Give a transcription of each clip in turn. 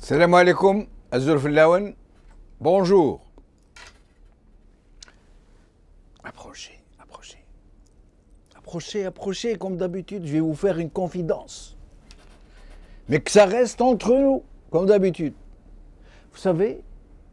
Salam alaikum, Azul Fillaouen. Bonjour. Approchez, approchez. Approchez, approchez, comme d'habitude, je vais vous faire une confidence. Mais que ça reste entre nous, comme d'habitude. Vous savez,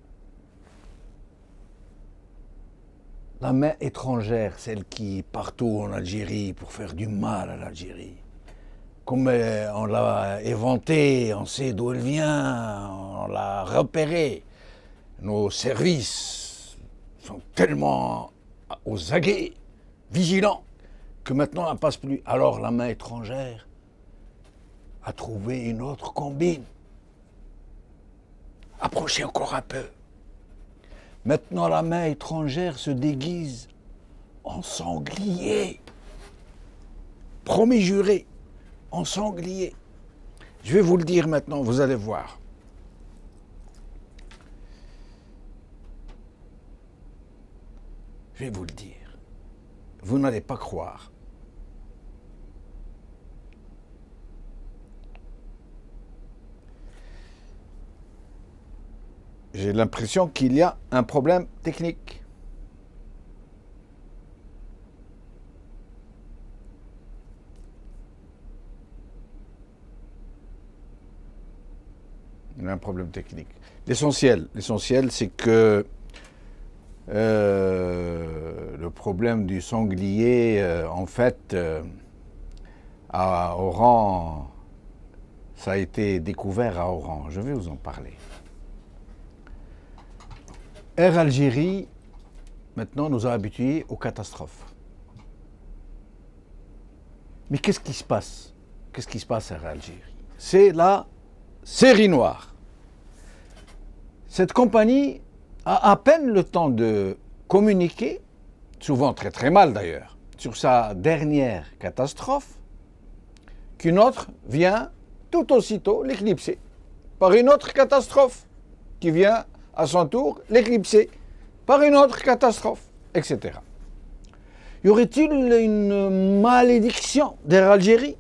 la main étrangère, celle qui est partout en Algérie pour faire du mal à l'Algérie, comme on l'a éventée, on sait d'où elle vient, on l'a repérée. Nos services sont tellement aux aguets, vigilants, que maintenant elle ne passe plus. Alors la main étrangère a trouvé une autre combine. Approchez encore un peu. Maintenant la main étrangère se déguise en sanglier. Promis juré. En sanglier. Je vais vous le dire maintenant, vous allez voir. Je vais vous le dire. Vous n'allez pas croire. J'ai l'impression qu'il y a un problème technique. Il y a un problème technique. L'essentiel, c'est que le problème du sanglier, en fait, à Oran, ça a été découvert à Oran. Je vais vous en parler. Air Algérie, maintenant, nous a habitués aux catastrophes. Mais qu'est-ce qui se passe? Qu'est-ce qui se passe à Air Algérie? C'est la série noire. Cette compagnie a à peine le temps de communiquer, souvent très très mal d'ailleurs, sur sa dernière catastrophe, qu'une autre vient tout aussitôt l'éclipser par une autre catastrophe qui vient à son tour l'éclipser par une autre catastrophe, etc. Y aurait-il une malédiction d'Air Algérie?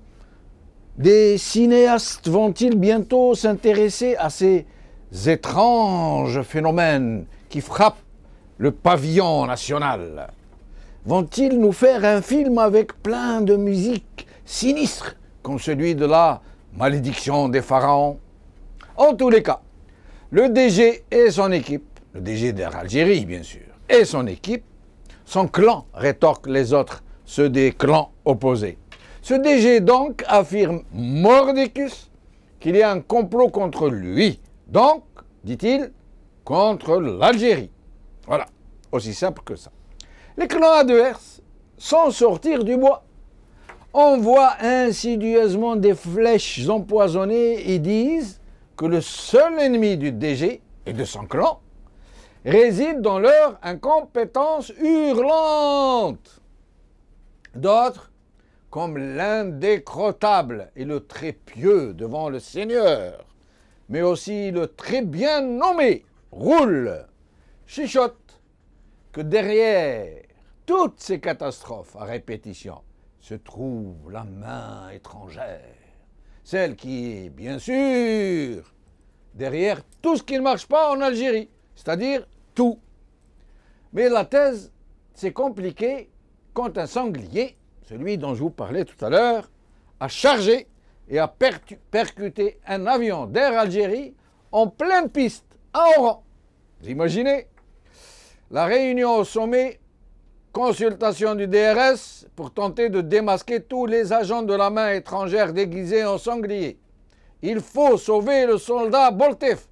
Des cinéastes vont-ils bientôt s'intéresser à ces étranges phénomènes qui frappent le pavillon national? Vont-ils nous faire un film avec plein de musique sinistre, comme celui de la malédiction des pharaons? En tous les cas, le DG et son équipe, le DG d'Air Algérie bien sûr, et son équipe, son clan, rétorquent les autres, ceux des clans opposés. Ce DG donc affirme mordicus qu'il y a un complot contre lui. Donc, dit-il, contre l'Algérie. Voilà, aussi simple que ça. Les clans adverses, sans sortir du bois, envoient insidieusement des flèches empoisonnées et disent que le seul ennemi du DG et de son clan réside dans leur incompétence hurlante. D'autres, comme l'indécrottable et le très pieux devant le Seigneur, mais aussi le très bien nommé Roule, chuchote que derrière toutes ces catastrophes à répétition se trouve la main étrangère, celle qui est bien sûr derrière tout ce qui ne marche pas en Algérie, c'est-à-dire tout. Mais la thèse, c'est compliqué quand un sanglier, celui dont je vous parlais tout à l'heure, a chargé et a percuté un avion d'Air Algérie en pleine piste, à Oran. Vous imaginez? La réunion au sommet, consultation du DRS pour tenter de démasquer tous les agents de la main étrangère déguisés en sanglier. Il faut sauver le soldat Boltef.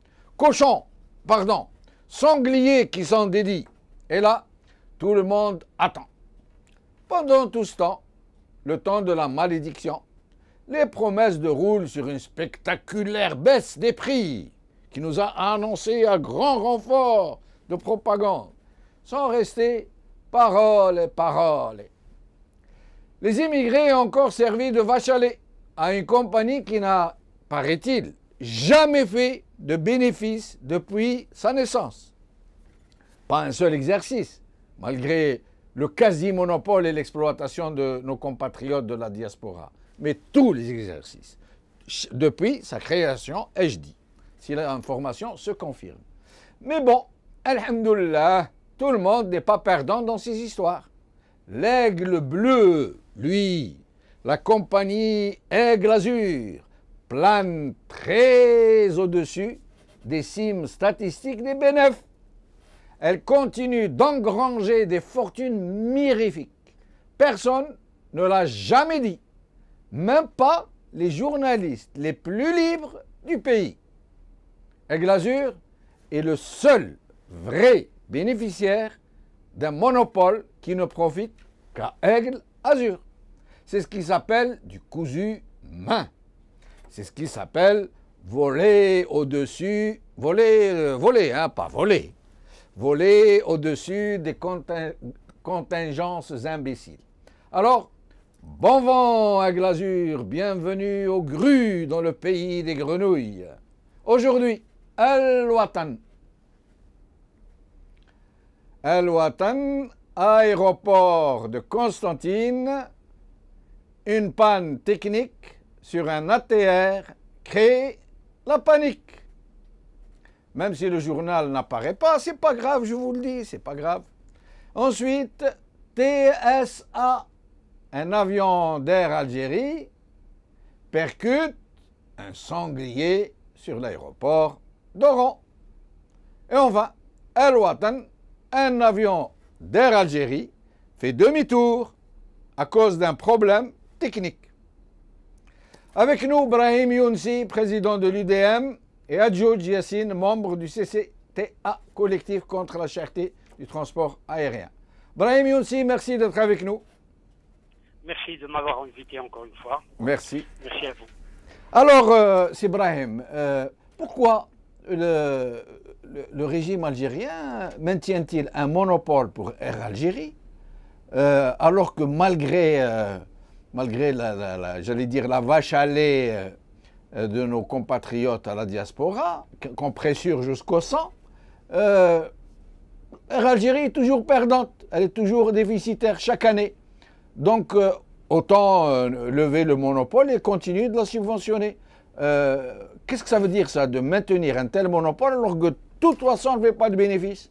Sanglier qui s'en dédie. Et là, tout le monde attend. Pendant tout ce temps, le temps de la malédiction, les promesses de Roule sur une spectaculaire baisse des prix qui nous a annoncé à grand renfort de propagande sont restées paroles et paroles. Les immigrés ont encore servi de vache à lait à une compagnie qui n'a, paraît-il, jamais fait de bénéfice depuis sa naissance. Pas un seul exercice, malgré le quasi-monopole et l'exploitation de nos compatriotes de la diaspora. Mais tous les exercices, depuis sa création, ai-je dit, si l'information se confirme. Mais bon, alhamdoulilah, tout le monde n'est pas perdant dans ces histoires. L'Aigle Bleu, lui, la compagnie Aigle Azur, plane très au-dessus des cimes statistiques des bénéfices. Elle continue d'engranger des fortunes mirifiques. Personne ne l'a jamais dit, même pas les journalistes les plus libres du pays. Aigle Azur est le seul vrai bénéficiaire d'un monopole qui ne profite qu'à Aigle Azur. C'est ce qui s'appelle du cousu main. C'est ce qui s'appelle voler au-dessus, voler, hein, pas voler, voler au-dessus des contingences imbéciles. Alors, bon vent Aigle Azur, bienvenue aux grues dans le pays des grenouilles. Aujourd'hui, Al-Watan. Al-Watan, aéroport de Constantine, une panne technique sur un ATR crée la panique. Même si le journal n'apparaît pas, c'est pas grave, je vous le dis, c'est pas grave. Ensuite, TSA, un avion d'Air Algérie, percute un sanglier sur l'aéroport d'Oran. Et enfin, Al-Watan, un avion d'Air Algérie, fait demi-tour à cause d'un problème technique. Avec nous, Brahim Younsi, président de l'UDM, et Adjouj Yassine, membre du CCTA, collectif contre la cherté du transport aérien. Brahim Younsi, merci d'être avec nous. Merci de m'avoir invité encore une fois. Merci. Merci à vous. Alors, c'est Brahim, pourquoi le régime algérien maintient-il un monopole pour Air Algérie, alors que malgré j'allais dire la vache à lait de nos compatriotes à la diaspora, qu'on pressure jusqu'au sang, Air Algérie est toujours perdante, elle est toujours déficitaire chaque année. Donc, autant lever le monopole et continuer de la subventionner. Qu'est-ce que ça veut dire ça, de maintenir un tel monopole alors que de toute façon, on ne fait pas de bénéfices?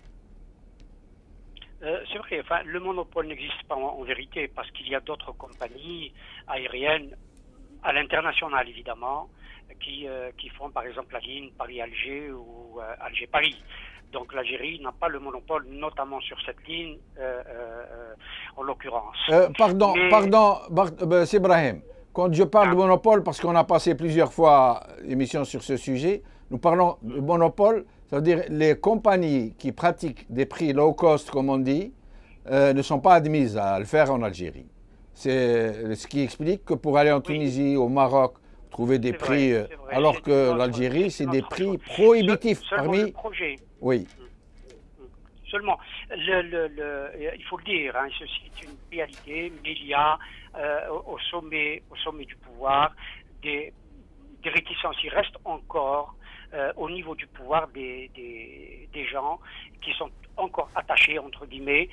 C'est vrai, enfin, le monopole n'existe pas en vérité parce qu'il y a d'autres compagnies aériennes à l'international évidemment qui font par exemple la ligne Paris-Alger ou Alger-Paris. Donc l'Algérie n'a pas le monopole, notamment sur cette ligne, en l'occurrence. Pardon, c'est Ibrahim. Quand je parle de monopole, parce qu'on a passé plusieurs fois l'émission sur ce sujet, nous parlons de monopole, ça veut dire les compagnies qui pratiquent des prix low cost, comme on dit, ne sont pas admises à le faire en Algérie. C'est ce qui explique que pour aller en Tunisie, au Maroc, trouver des prix, vrai. Alors que l'Algérie, c'est des prix prohibitifs. Parmi le projet. Oui. Seulement, il faut le dire, hein, ceci est une réalité, mais il y a au sommet du pouvoir des réticences. Il reste encore au niveau du pouvoir des gens qui sont encore attachés, entre guillemets,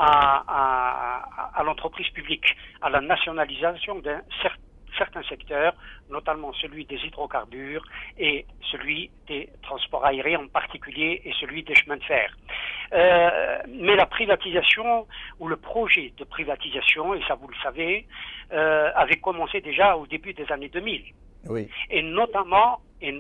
à l'entreprise publique, à la nationalisation d'un certains secteurs, notamment celui des hydrocarbures et celui des transports aériens en particulier et celui des chemins de fer. Mais la privatisation ou le projet de privatisation, et ça vous le savez, avait commencé déjà au début des années 2000. Oui. Et notamment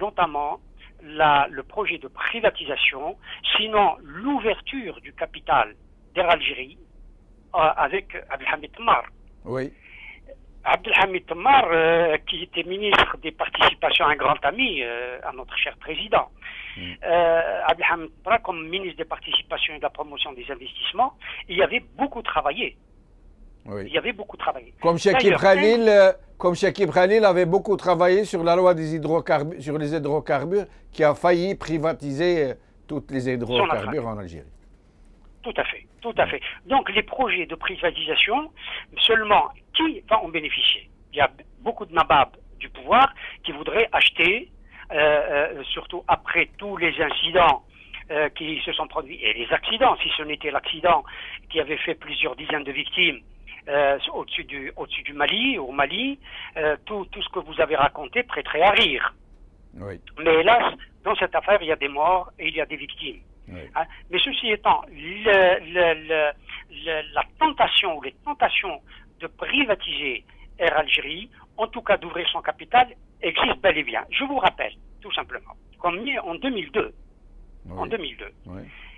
le projet de privatisation, sinon l'ouverture du capital d'Air Algérie avec Abdelhamid Temmar. Oui. Abdelhamid Temmar, qui était ministre des participations, un grand ami à notre cher président. Abdelhamid Temmar, comme ministre des participations et de la promotion des investissements, il y avait beaucoup travaillé. Oui. Il y avait beaucoup travaillé. Comme Chekib Khalil avait beaucoup travaillé sur la loi des hydrocarbures, sur les hydrocarbures, qui a failli privatiser toutes les hydrocarbures en Algérie. Tout à fait, tout à fait. Donc les projets de privatisation, seulement qui va en bénéficier? Il y a beaucoup de nababs du pouvoir qui voudraient acheter, surtout après tous les incidents qui se sont produits, et les accidents, si ce n'était l'accident qui avait fait plusieurs dizaines de victimes au-dessus du Mali, au Mali, tout ce que vous avez raconté prêterait à rire. Oui. Mais hélas, dans cette affaire, il y a des morts et il y a des victimes. Oui. Hein? Mais ceci étant, la tentation ou les tentations de privatiser Air Algérie, en tout cas d'ouvrir son capital, existent bel et bien. Je vous rappelle, tout simplement, comme en 2002, Oui. Oui.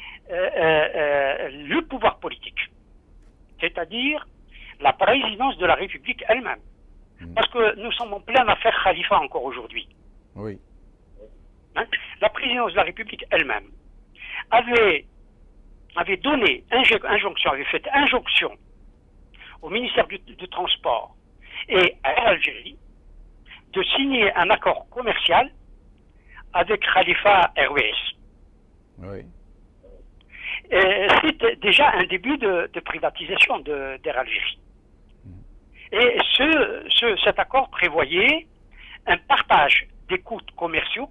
Le pouvoir politique, c'est-à-dire la présidence de la République elle-même, parce que nous sommes en pleine affaire Khalifa encore aujourd'hui. Oui. Hein? La présidence de la République elle-même avait donné injonction, avait fait injonction au ministère du Transport et à Air Algérie de signer un accord commercial avec Khalifa Airways. Oui. C'est déjà un début de privatisation d'Air Algérie. Et cet accord prévoyait un partage des coûts commerciaux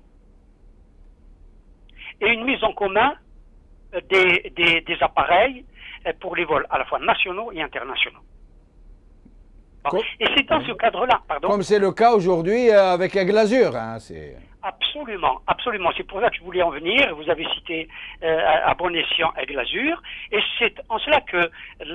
et une mise en commun des appareils pour les vols à la fois nationaux et internationaux. Bon. Et c'est dans ce cadre-là, pardon. Comme c'est le cas aujourd'hui avec Aigle Azur. Hein, absolument, absolument. C'est pour ça que je voulais en venir. Vous avez cité à bon escient Aigle Azur. Et c'est en cela que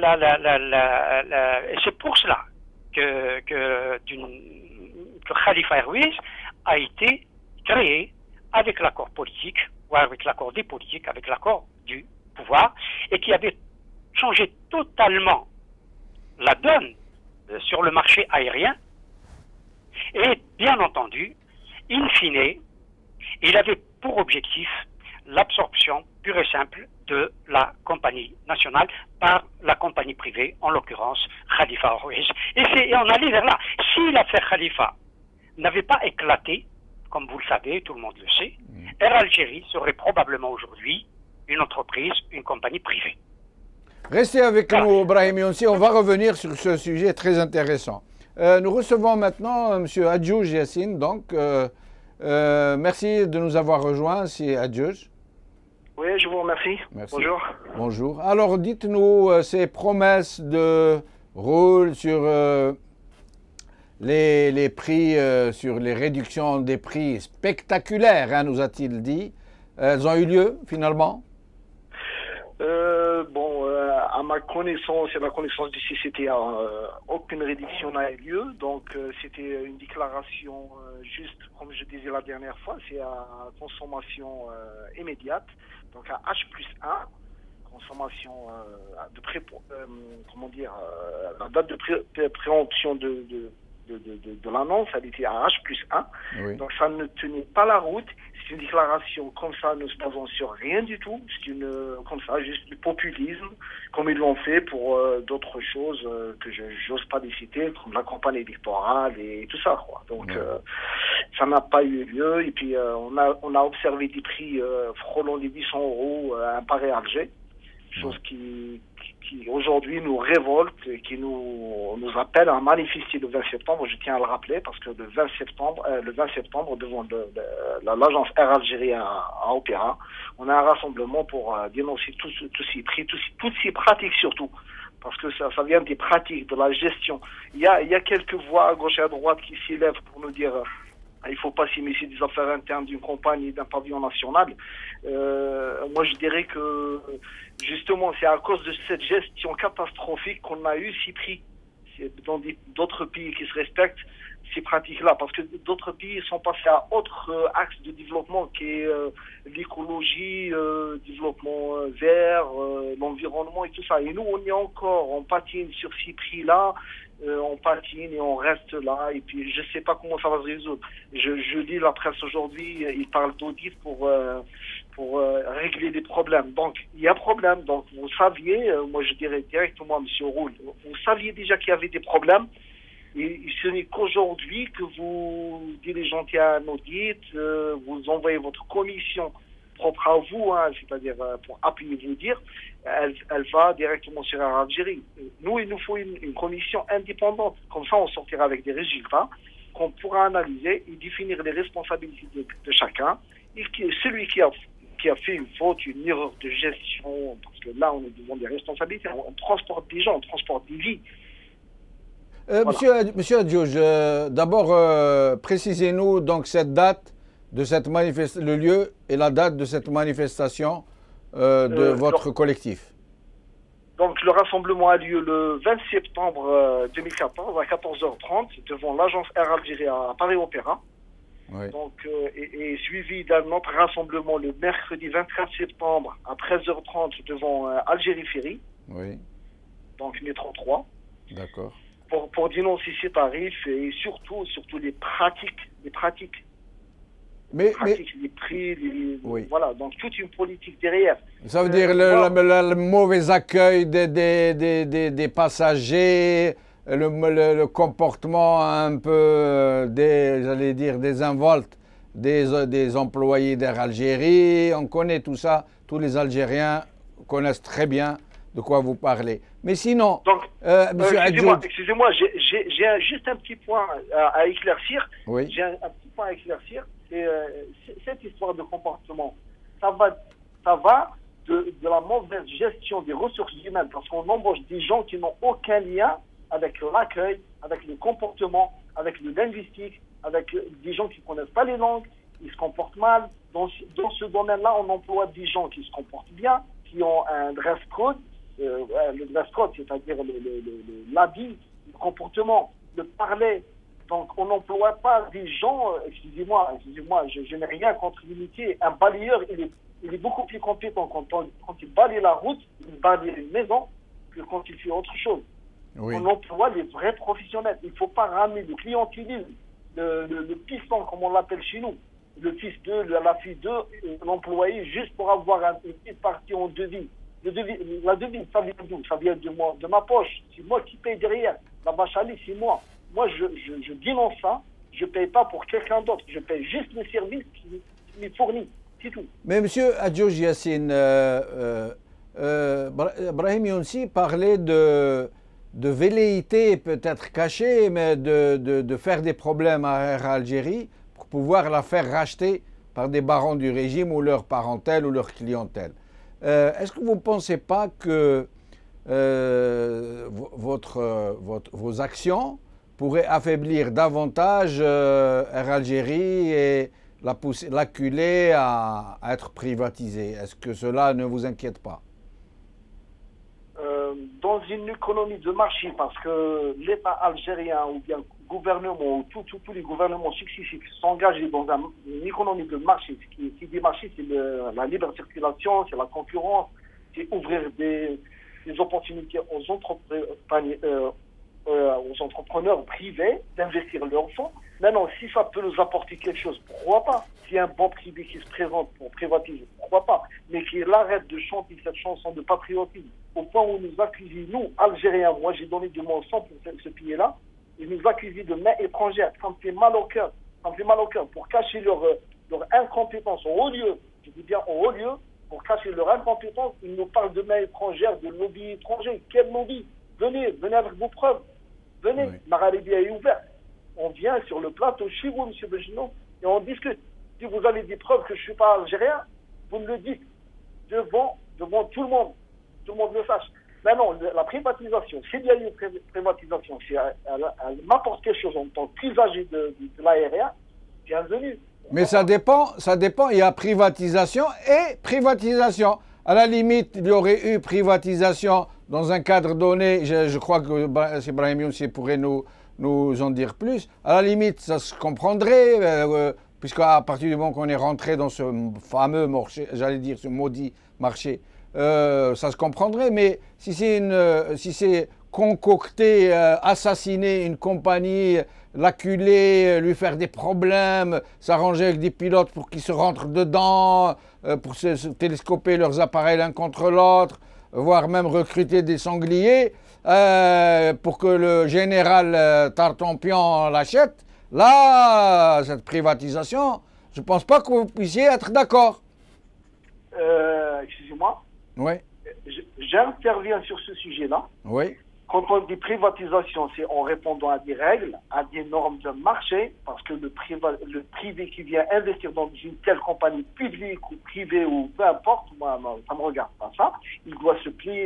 c'est pour cela que Khalifa Airways a été créé avec l'accord politique, ou avec l'accord des politiques, avec l'accord du pouvoir, et qui avait changé totalement la donne sur le marché aérien. Et bien entendu, in fine, il avait pour objectif l'absorption pure et simple de la compagnie nationale par la compagnie privée, en l'occurrence Khalifa Airways. Et on allait vers là. Si l'affaire Khalifa n'avait pas éclaté, comme vous le savez, tout le monde le sait, Air Algérie serait probablement aujourd'hui une entreprise, une compagnie privée. Restez avec nous, Brahim Younsi. On va revenir sur ce sujet très intéressant. Nous recevons maintenant M. Adjouj Yassine. Donc, merci de nous avoir rejoints, c'est Adjouj. Oui, je vous remercie. Merci. Bonjour. Bonjour. Alors, dites-nous ces promesses de rôle sur les prix, sur les réductions des prix spectaculaires, hein, nous a-t-il dit. Elles ont eu lieu, finalement? À ma connaissance et à la connaissance du CCTA, aucune réduction n'a eu lieu. Donc, c'était une déclaration juste, comme je disais la dernière fois, c'est à consommation immédiate. Donc, à H+1, consommation la date de préemption de l'annonce, elle était à H+1. Oui. Donc, ça ne tenait pas la route. C'est une déclaration comme ça, nous ne se basons sur rien du tout. C'est comme ça, juste du populisme, comme ils l'ont fait pour d'autres choses que je n'ose pas les citer, comme la campagne électorale et tout ça, quoi. Donc, ça n'a pas eu lieu. Et puis, on a observé des prix frôlant les 800 € à un Paris-Alger. Chose qui aujourd'hui nous révolte et qui nous appelle à manifester le 20 septembre. Je tiens à le rappeler parce que le 20 septembre devant l'agence Air Algérie à Opéra, on a un rassemblement pour dénoncer tous ces prix, toutes ces pratiques surtout. Parce que ça vient des pratiques, de la gestion. Il y a quelques voix à gauche et à droite qui s'élèvent pour nous dire il ne faut pas s'immiscer des affaires internes d'une compagnie, d'un pavillon national. Moi, je dirais que, justement, c'est à cause de cette gestion catastrophique qu'on a eu ces prix. C'est dans d'autres pays qui se respectent, ces pratiques-là. Parce que d'autres pays sont passés à autre axe de développement qui est l'écologie, développement vert, l'environnement et tout ça. Et nous, on patine sur ces prix-là. On patine et on reste là, et puis je ne sais pas comment ça va se résoudre. Je lis la presse aujourd'hui, ils parlent d'audit pour régler des problèmes. Donc, il y a problème. Donc, vous saviez, moi je dirais directement à M. Roule, vous saviez déjà qu'il y avait des problèmes, et ce n'est qu'aujourd'hui que vous diligentez un audit, vous envoyez votre commission propre à vous, hein, c'est-à-dire pour appuyer vous dire, elle va directement sur Air Algérie. Nous, il nous faut une commission indépendante. Comme ça, on sortira avec des résultats qu'on pourra analyser et définir les responsabilités de chacun. Et celui qui a fait une faute, une erreur de gestion, parce que là, on est devant des responsabilités. On transporte des gens, on transporte des vies. Voilà. Monsieur Adjouj, d'abord, précisez-nous donc cette date de cette le lieu et la date de cette manifestation de Euh, le- votre collectif. donc le rassemblement a lieu le 20 septembre 2014 à 14h30 devant l'agence Air Algérie à Paris Opéra. Oui, Donc, et suivi d'un autre rassemblement le mercredi 24 septembre à 13h30 devant Algérie Ferry, oui, donc métro 3, d'accord. pour dénoncer ces tarifs et surtout les pratiques, Mais les prix, oui. voilà, donc toute une politique derrière. Ça veut dire Moi, le mauvais accueil des passagers, le comportement un peu j'allais dire, désinvolte des employés d'Air Algérie. On connaît tout ça. Tous les Algériens connaissent très bien de quoi vous parlez. Mais sinon, donc, Monsieur Adjoud, excusez-moi, j'ai juste un petit point à éclaircir. oui, J'ai un petit point à éclaircir. C'est cette histoire de comportement. Ça va de la mauvaise gestion des ressources humaines parce qu'on embauche des gens qui n'ont aucun lien avec l'accueil, avec le comportement, avec le linguistique, avec des gens qui ne connaissent pas les langues, ils se comportent mal. Dans ce domaine-là, on emploie des gens qui se comportent bien, qui ont un dress code, le dress code, c'est-à-dire l'habit, le comportement, le parler. Donc, on n'emploie pas des gens, excusez-moi, je n'ai rien contre l'unité. Un balayeur, il est beaucoup plus compétent quand il balaye la route, il balaye une maison, que quand il fait autre chose. oui. On emploie les vrais professionnels. Il ne faut pas ramener le clientélisme, le piston, comme on l'appelle chez nous, le fils de, la fille de, l'employé, juste pour avoir une petite partie en devis. La devise, ça vient d'où? Ça vient de ma poche. C'est moi qui paye derrière. La vache à lait, c'est moi. Moi, je dénonce ça. Je ne paye pas pour quelqu'un d'autre. Je paye juste le service qui m'est fourni. C'est tout. Mais Monsieur Adjouj Yassine, Brahim Younsi parlait de velléité peut-être cachée, mais de faire des problèmes à Air Algérie pour pouvoir la faire racheter par des barons du régime ou leur parentèle ou leur clientèle. Est-ce que vous ne pensez pas que vos actions pourraient affaiblir davantage Air Algérie et l'acculer à être privatisée? Est-ce que cela ne vous inquiète pas? Dans une économie de marché, parce que l'État algérien ou bien le gouvernement, ou tous les gouvernements successifs s'engagent dans une économie de marché. Ce qui dit marché, c'est la libre circulation, c'est la concurrence, c'est ouvrir des opportunités aux entrepreneurs privés d'investir leurs fonds. Maintenant, si ça peut nous apporter quelque chose, pourquoi pas? S'il y a un bon privé qui se présente pour privatiser, pourquoi pas? Mais qu'il arrête de chanter cette chanson de patriotisme au point où nous accusent, nous, Algériens, moi j'ai donné de mon sang pour ce pays-là, ils nous accusent de main étrangère. Ça me fait mal au cœur. Ça me fait mal au cœur pour cacher leur incompétence en haut lieu. Je dis bien en haut lieu, pour cacher leur incompétence, ils nous parlent de main étrangère, de lobby étranger. Quel lobby? Venez avec vos preuves. Venez, Oui. Maralibia est ouverte. On vient sur le plateau chez vous, M. Begino, et on discute. Si vous avez des preuves que je ne suis pas algérien, vous me le dites devant tout le monde. Tout le monde le sache. Maintenant, la privatisation, s'il y a une privatisation, si elle m'apporte quelque chose en tant qu'usager de l'aérien, bienvenue. Mais ça dépend, il y a privatisation et privatisation. À la limite, il y aurait eu privatisation dans un cadre donné, je crois que Brahim Younsi pourrait nous en dire plus. À la limite, ça se comprendrait, puisqu'à partir du moment qu'on est rentré dans ce fameux marché, j'allais dire ce maudit marché, ça se comprendrait. Mais si c'est concocter, assassiner une compagnie, l'acculer, lui faire des problèmes, s'arranger avec des pilotes pour qu'ils se rentrent dedans, pour se télescoper leurs appareils l'un contre l'autre, voire même recruter des sangliers pour que le général Tartampion l'achète. Là, cette privatisation, je ne pense pas que vous puissiez être d'accord. Excusez-moi. Oui. J'interviens sur ce sujet-là. Oui. Quand on dit privatisation, c'est en répondant à des règles, à des normes de marché, parce que le privé qui vient investir dans une telle compagnie publique ou privée ou peu importe, moi, ça me regarde pas ça, il doit se plier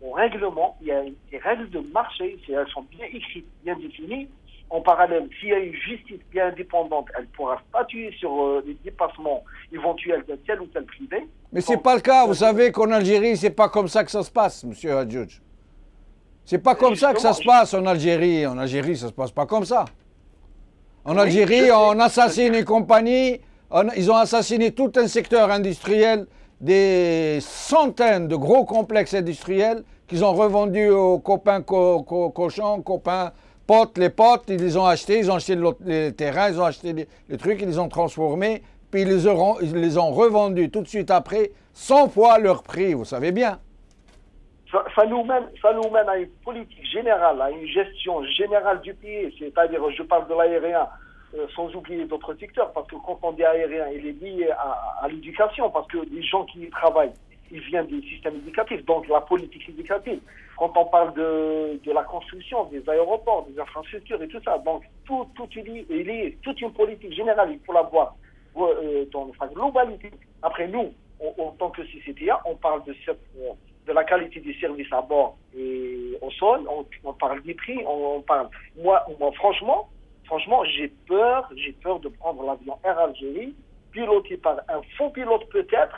au règlement, il y a des règles de marché, elles sont bien écrites, bien définies. En parallèle, s'il y a une justice bien indépendante, elle pourra statuer sur les dépassements éventuels de tel ou tel privé. Mais ce n'est pas le cas. Vous savez qu'en Algérie, c'est pas comme ça que ça se passe, monsieur Hadjoudj. C'est pas comme ça que ça se passe en Algérie. En Algérie, ça se passe pas comme ça. En Algérie, on assassine une compagnie, ils ont assassiné tout un secteur industriel, des centaines de gros complexes industriels qu'ils ont revendus aux copains cochons, copains potes, les potes, ils les ont achetés, les terrains, ils ont acheté les trucs, ils les ont transformés, puis ils les ont revendus tout de suite après, 100 fois leur prix, vous savez bien. Ça nous mène à une politique générale, à une gestion générale du pays, c'est-à-dire, je parle de l'aérien, sans oublier d'autres secteurs, parce que quand on dit aérien, il est lié à l'éducation, parce que les gens qui y travaillent, ils viennent du système éducatif, donc la politique éducative. Quand on parle de la construction, des aéroports, des infrastructures et tout ça, donc tout est lié, toute une politique générale, il faut la voir dans sa globalité. Après, nous, en tant que CCTA, on parle de la qualité des services à bord et au sol, on parle des prix, on parle... Moi franchement, j'ai peur de prendre l'avion Air Algérie, piloté par un faux pilote peut-être,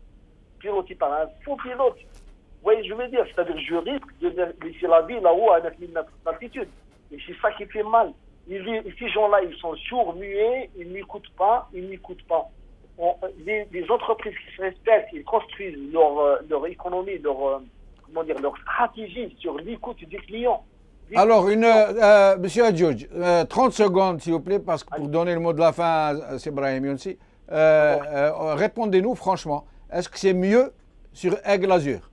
Vous voyez, je veux dire, c'est-à-dire je risque de laisser la vie là-haut à 9000 mètres d'altitude. Et c'est ça qui fait mal. Ces gens-là, ils sont sourds, muets, ils n'écoutent pas. Les entreprises qui se respectent, ils construisent leur économie, leur stratégie sur l'écoute des clients. Alors, monsieur Hadjoudj, 30 secondes, s'il vous plaît, parce que pour donner le mot de la fin à Brahim Younsi, répondez-nous franchement, est-ce que c'est mieux sur Aigle Azur?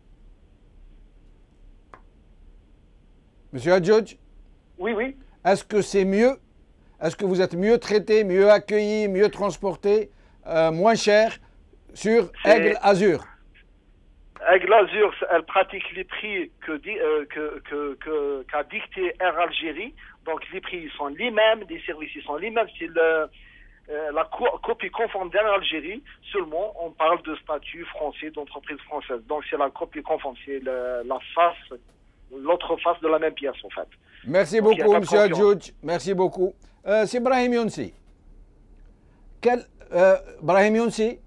Monsieur Hadjoudj? Oui. Est-ce que c'est mieux? Est-ce que vous êtes mieux traité, mieux accueilli, mieux transporté, moins cher sur Aigle Azur? Aigle Azur, elle pratique les prix qu'a dicté Air Algérie. Donc les prix sont les mêmes, les services sont les mêmes. C'est la copie conforme d'Air Algérie. Seulement, on parle de statut français, d'entreprise française. Donc c'est la copie conforme, c'est l'autre face de la même pièce en fait. Merci beaucoup, M. Hadjoudj. Merci beaucoup. C'est Brahim Younsi. Brahim Younsi,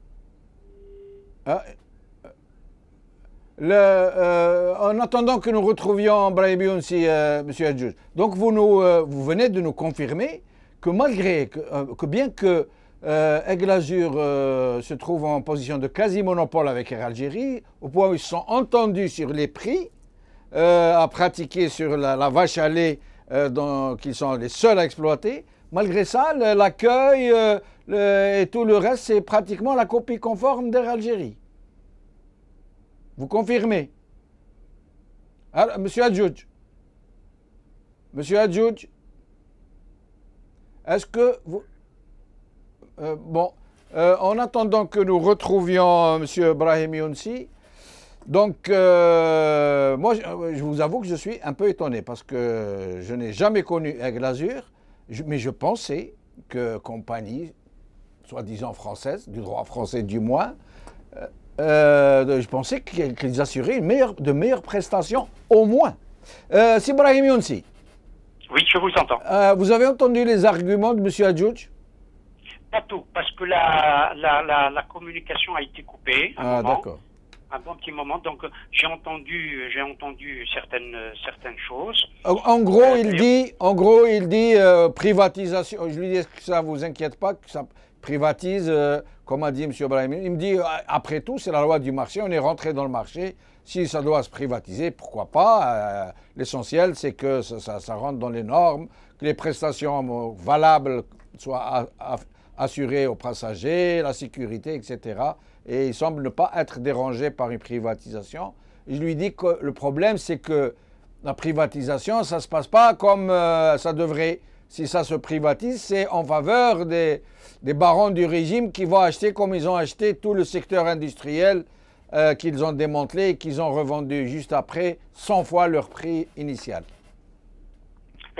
en attendant que nous retrouvions Brahim Younsi, M. Hadjoudj, donc vous venez de nous confirmer que malgré que bien que Aigle Azur se trouve en position de quasi-monopole avec Air Algérie, au point où ils se sont entendus sur les prix à pratiquer sur la vache à lait qu'ils sont les seuls à exploiter, malgré ça, l'accueil et tout le reste, c'est pratiquement la copie conforme d'Air Algérie. Vous confirmez? Alors, Monsieur Hadjoudj, est-ce que vous... en attendant que nous retrouvions M. Brahim Younsi, donc, moi, je vous avoue que je suis un peu étonné parce que je n'ai jamais connu Aigle Azur, mais je pensais que compagnie, soi-disant française, du droit français du moins, je pensais qu'ils assuraient de meilleures prestations, au moins. C'est Brahim Younsi. Oui, je vous entends. Vous avez entendu les arguments de M. Hadjoudj? Pas tout, parce que la communication a été coupée. Ah, d'accord. Un bon petit moment, donc j'ai entendu certaines choses. En gros, il dit privatisation. Je lui dis que ça vous inquiète pas que ça privatise, comme a dit M. Brahim. Il me dit après tout, c'est la loi du marché. On est rentré dans le marché. Si ça doit se privatiser, pourquoi pas? L'essentiel, c'est que ça rentre dans les normes, que les prestations valables soient assurées aux passagers, la sécurité, etc. Et il semble ne pas être dérangé par une privatisation. Et je lui dis que le problème, c'est que la privatisation, ça ne se passe pas comme ça devrait. Si ça se privatise, c'est en faveur des barons du régime qui vont acheter comme ils ont acheté tout le secteur industriel qu'ils ont démantelé et qu'ils ont revendu juste après 100 fois leur prix initial.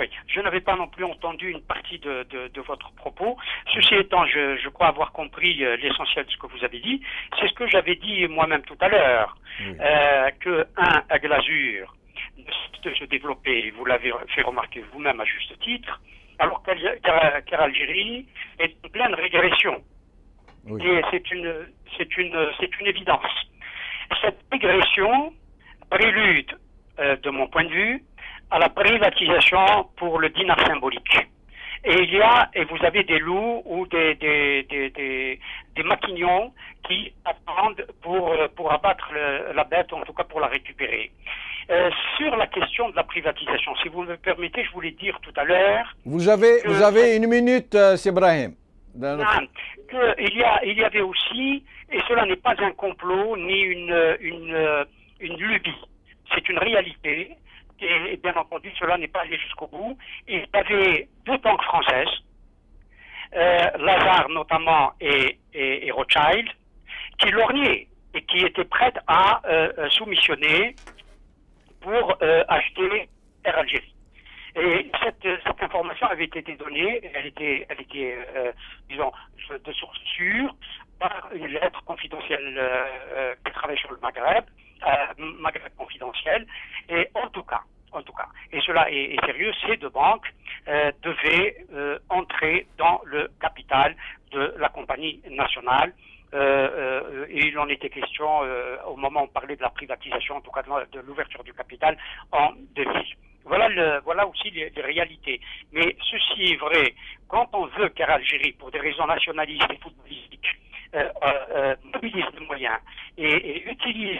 Oui, je n'avais pas non plus entendu une partie de votre propos. Ceci étant, je crois avoir compris l'essentiel de ce que vous avez dit. C'est ce que j'avais dit moi-même tout à l'heure, Oui. que à Glazure ne cesse de se développer, vous l'avez fait remarquer vous-même à juste titre, alors qu'Algérie est en pleine régression. Oui. Et c'est une évidence. Cette régression prélude, de mon point de vue, à la privatisation pour le dinar symbolique. Et vous avez des loups ou des maquignons qui attendent pour abattre la bête, ou en tout cas pour la récupérer. Sur la question de la privatisation, si vous me permettez, je voulais dire tout à l'heure... Vous avez une minute, Sibrahim. Il y avait aussi, et cela n'est pas un complot ni une lubie, c'est une réalité, et bien entendu cela n'est pas allé jusqu'au bout. Il y avait deux banques françaises, Lazare notamment et Rothschild, qui lorgnaient et qui étaient prêtes à soumissionner pour acheter Air Algérie. Et cette information avait été donnée, elle était disons, de source sûre, par une lettre confidentielle qui travaille sur le Maghreb confidentiel. Et en tout cas, et cela est sérieux, ces deux banques devaient entrer dans le capital de la compagnie nationale. Et il en était question au moment où on parlait de la privatisation, en tout cas de l'ouverture du capital en 2000. Voilà aussi les réalités. Mais ceci est vrai quand on veut qu'Air Algérie, pour des raisons nationalistes et footballistiques, mobilise les moyens et utilise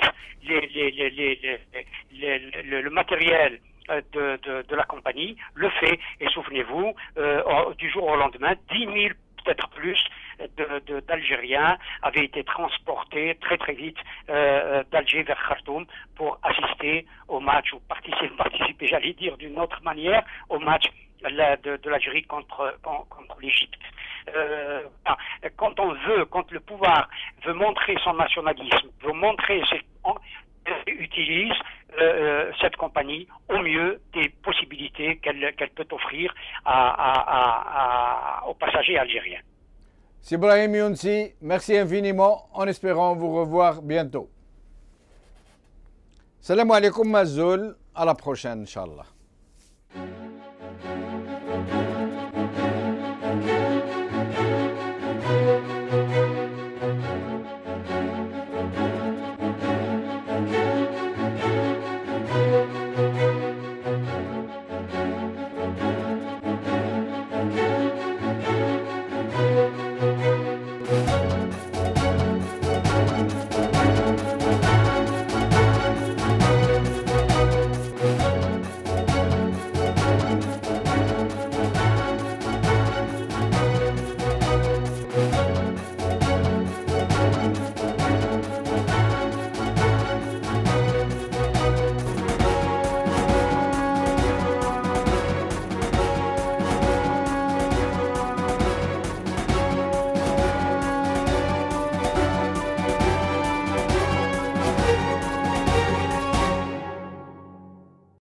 le matériel de la compagnie, le fait. Et souvenez-vous, du jour au lendemain, 10 000, peut-être plus, d'Algériens avaient été transportés très très vite d'Alger vers Khartoum pour assister au match, ou participer, j'allais dire d'une autre manière, au match de l'Algérie contre l'Égypte. Quand le pouvoir veut montrer son nationalisme, utilise cette compagnie au mieux des possibilités qu'elle peut offrir aux passagers algériens. Sibrahim Younsi, merci infiniment, en espérant vous revoir bientôt. Salam alaikum Mazoul, à la prochaine, Inch'Allah.